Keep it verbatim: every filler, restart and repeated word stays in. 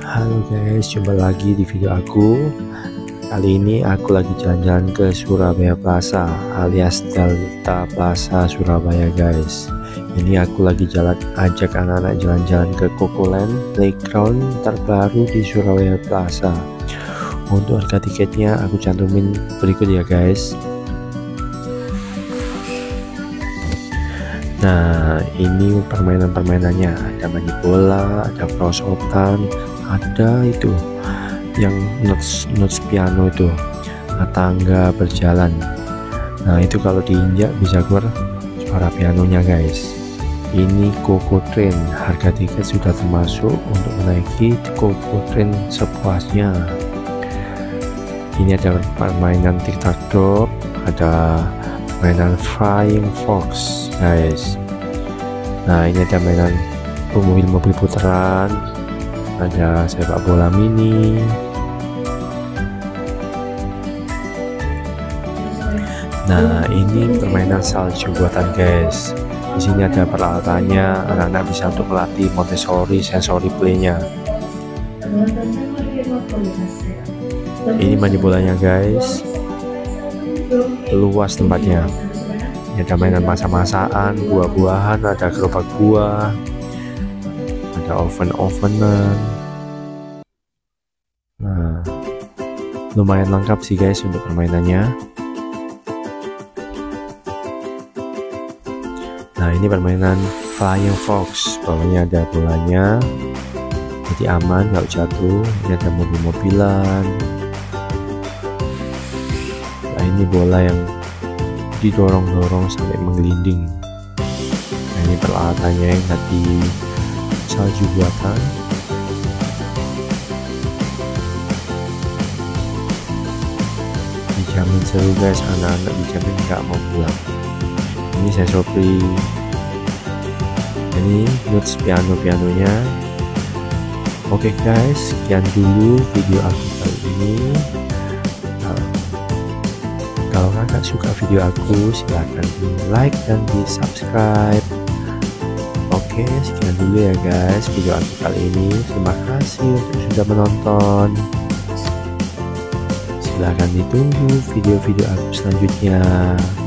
Halo guys, jumpa lagi di video aku. Kali ini aku lagi jalan-jalan ke Surabaya Plaza alias Delta Plaza Surabaya guys. Ini aku lagi jalan ajak anak-anak jalan-jalan ke Cocoland Playground terbaru di Surabaya Plaza. Untuk harga tiketnya aku cantumin berikut ya guys. Nah, ini permainan-permainannya, ada main bola, ada perosotan, ada itu yang notes notes piano itu, tangga berjalan. Nah, itu kalau diinjak bisa keluar suara pianonya guys. Ini Coco Train, harga tiket sudah termasuk untuk menaiki Coco Train sepuasnya. Ini ada permainan tic tac toe, ada mainan Flying Fox guys. Nah, ini ada mainan mobil-mobil putaran, ada sepak bola mini. Nah, ini permainan salju buatan guys. Di sini ada peralatannya, anak-anak bisa untuk melatih Montessori sensory play-nya. Ini main bolanya guys, luas tempatnya. Ada mainan masak-masakan, buah-buahan, ada gerobak buah, ada oven-ovenan. Nah, lumayan lengkap sih guys untuk permainannya. Nah, ini permainan Flying Fox, bawahnya ada bolanya, jadi aman nggak jatuh. Ini ada mobil-mobilan. Nah, ini bola yang didorong-dorong sampai menggelinding. Nah, ini peralatannya yang tadi salju buatan. Dijamin seru guys, anak-anak dijamin nggak mau pulang. Ini saya sopri. Ini notes piano-pianonya. Oke guys, sekian dulu video aku kali ini. Kalau kakak suka video aku, silahkan di like dan di subscribe. Oke, sekian dulu ya guys video aku kali ini. Terima kasih untuk sudah menonton. Silahkan ditunggu video-video aku selanjutnya.